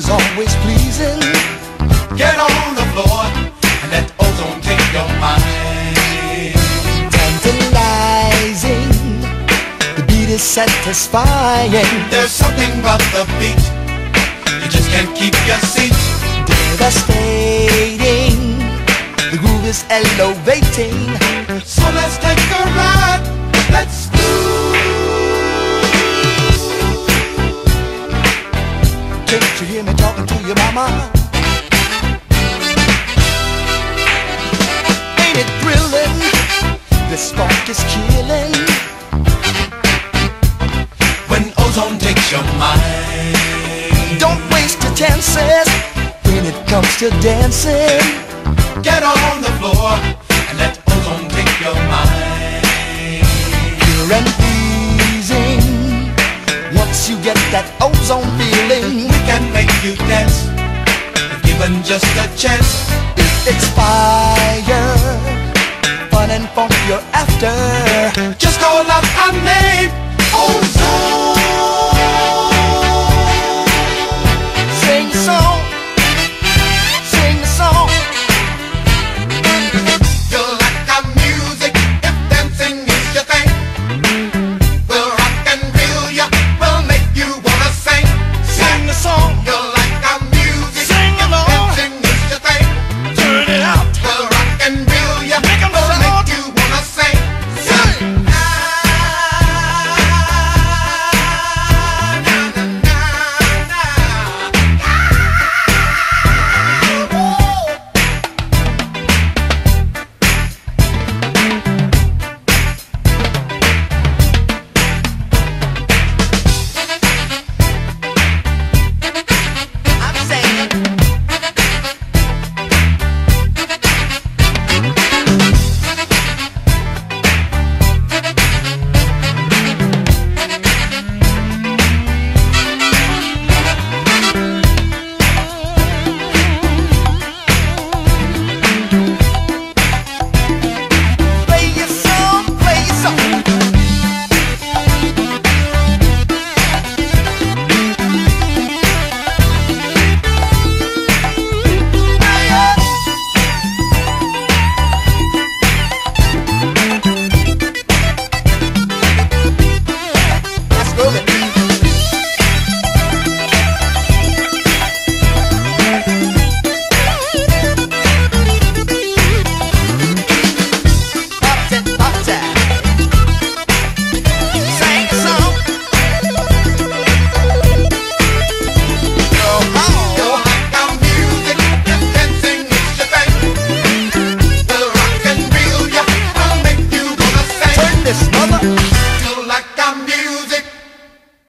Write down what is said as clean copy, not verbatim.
always pleasing. Get on the floor and let ozone take your mind. Tantalizing, the beat is satisfying. There's something about the beat, you just can't keep your seat. Devastating, the groove is elevating. So let's take a ride, let's do. Can't you hear me talking to your mama? Ain't it thrilling? This spark is killing. When ozone takes your mind, Don't waste your chances when it comes to dancing. get on the floor and let ozone take your mind. Pure and pleasing. Once you get that ozone feeling, We can make you dance, if given just a chance. it's fire, fun and funk you're after. Just